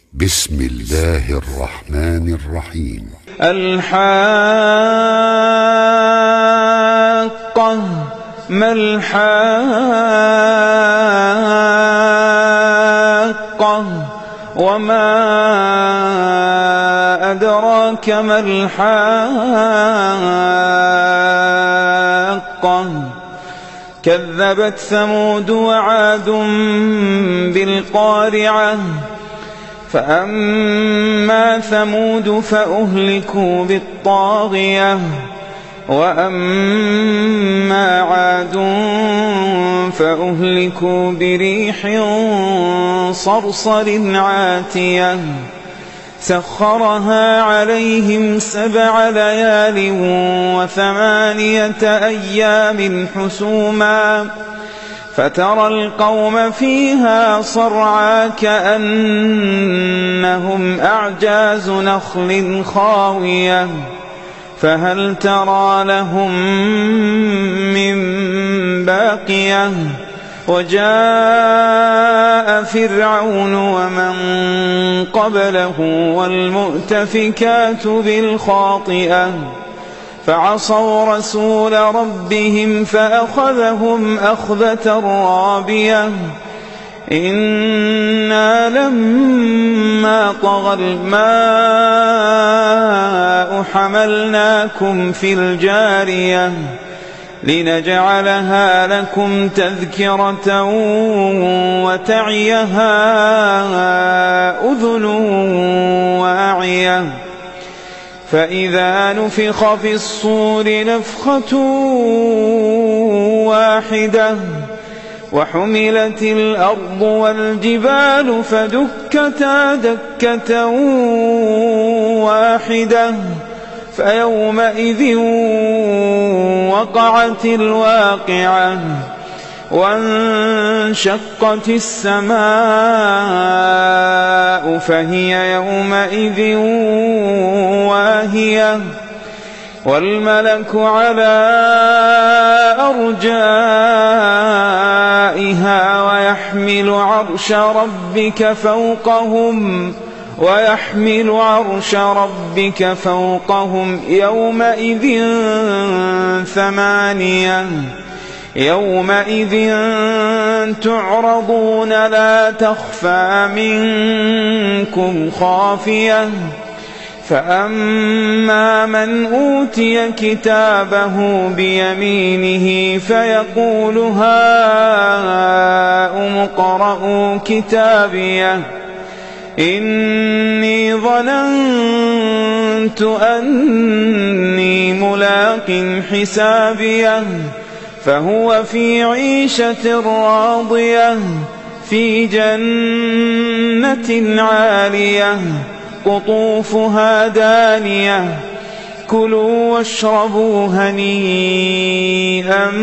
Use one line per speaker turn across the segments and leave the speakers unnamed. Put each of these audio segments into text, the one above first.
بسم الله الرحمن الرحيم.
الحاقة ما الحاقة وما أدراك ما الحاقة كذبت ثمود وعاد بالقارعة فأما ثمود فأهلكوا بالطاغية وأما عاد فأهلكوا بريح صرصر عاتية سخرها عليهم 7 ليال و8 أيام حسوما فترى القوم فيها صرعى كأنهم أعجاز نخل خاوية فهل ترى لهم من باقية وجاء فرعون ومن قبله والمؤتفكات بالخاطئة فعصوا رسول ربهم فأخذهم أخذة رابية إنا لما طغى الماء حملناكم في الجارية لنجعلها لكم تذكرة وتعيها أذن واعية فإذا نفخ في الصور نفخة واحدة وحملت الأرض والجبال فدكتا دكة واحدة فيومئذ وقعت الواقعة وانشقت السماء فهي يومئذ واهية والملك على أرجائها ويحمل عرش ربك فوقهم يومئذ 8 يومئذ تعرضون لا تخفى منكم خافية فأما من أوتي كتابه بيمينه فيقول هاؤم اقرءوا كتابيه إني ظننت أني ملاق حسابيه فهو في عيشة راضية في جنة عالية قطوفها دانية كلوا واشربوا هنيئا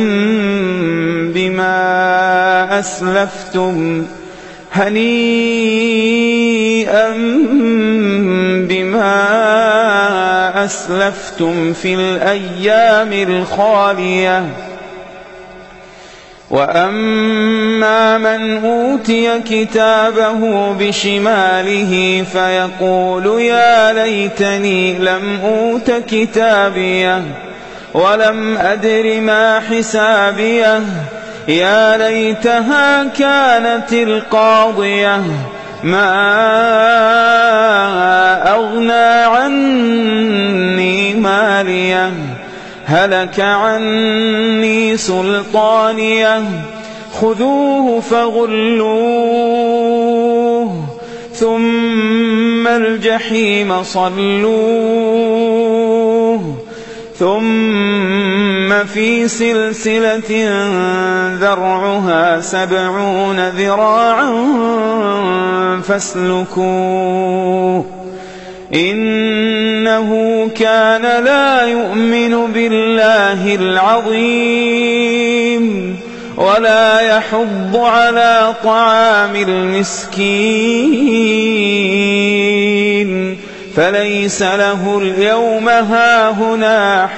بما أسلفتم في الأيام الخالية وأما من أوتي كتابه بشماله فيقول يا ليتني لم أوت كتابيه ولم أدر ما حسابيه يا ليتها كانت القاضية ما أغنى عني ماليه هلك عني سلطانيه خذوه فغلوه ثم الجحيم صلوه ثم في سلسلة ذرعها 70 ذراعا فاسلكوه إنه كان لا يؤمن بالله العظيم ولا يحض على طعام المسكين فليس له اليوم هاهنا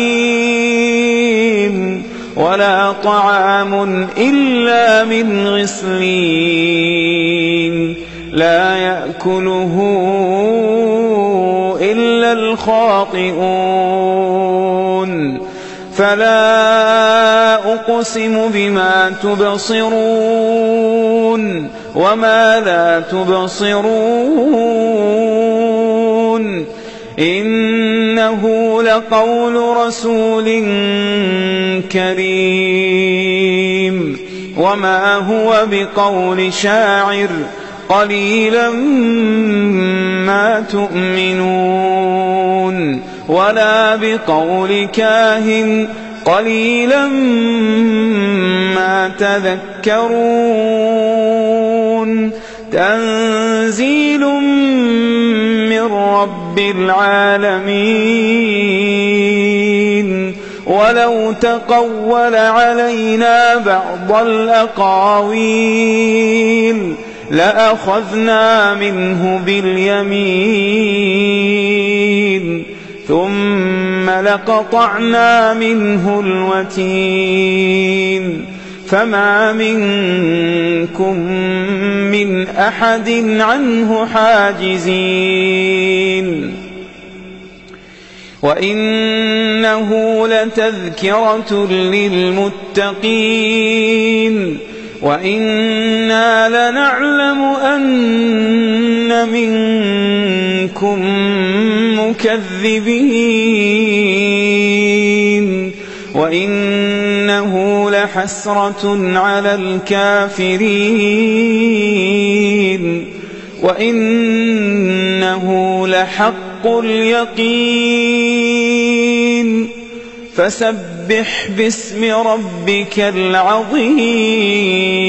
حميم ولا طعام إلا من غسلين لا يأكله إلا الخاطئون فلا أقسم بما تبصرون وما لا تبصرون إنه لقول رسول كريم وما هو بقول شاعر قليلا ما تؤمنون ولا بقول كاهن قليلا ما تذكرون تنزيل من رب العالمين ولو تقول علينا بعض الأقاويل لأخذنا منه باليمين ثم لقطعنا منه الوتين فما منكم من أحد عنه حاجزين وإنه لتذكرة للمتقين وإنا لنعلم أن منكم مكذبين وإنه لحسرة على الكافرين وإنه لحق اليقين فسبح باسم ربك العظيم